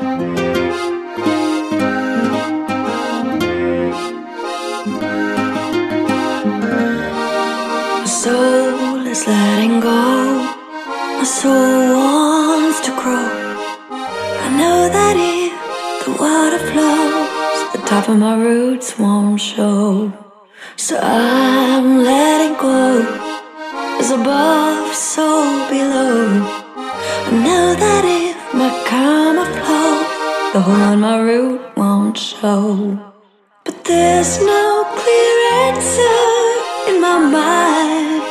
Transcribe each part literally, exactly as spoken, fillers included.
My soul is letting go. My soul wants to grow. I know that if the water flows, the top of my roots won't show. So I'm letting go. As above, so below. I know that if my karma flows, the hole in my root won't show. But there's no clear answer in my mind.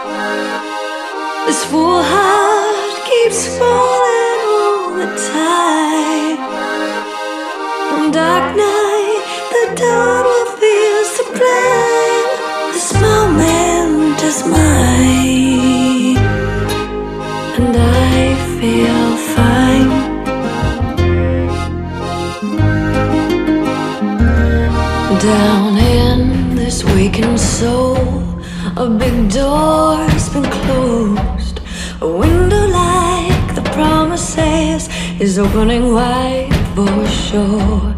This fool heart keeps falling all the time. From dark night, the dawn will feel sublime. This moment is mine, and I feel fine. Down in this waking soul, a big door's been closed. A window like the promises is opening wide for sure.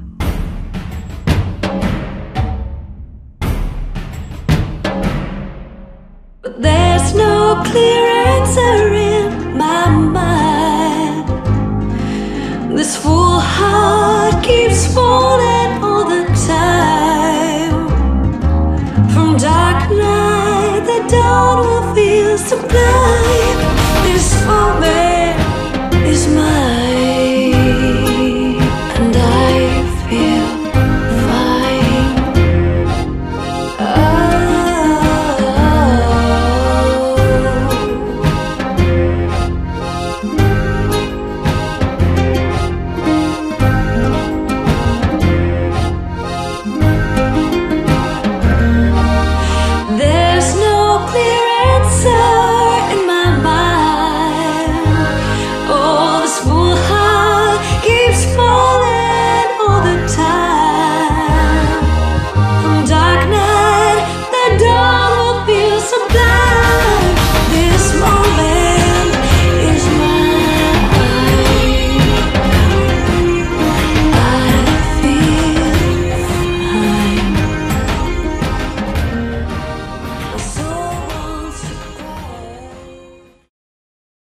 But there's no clear answer in my mind. This fool heart keeps falling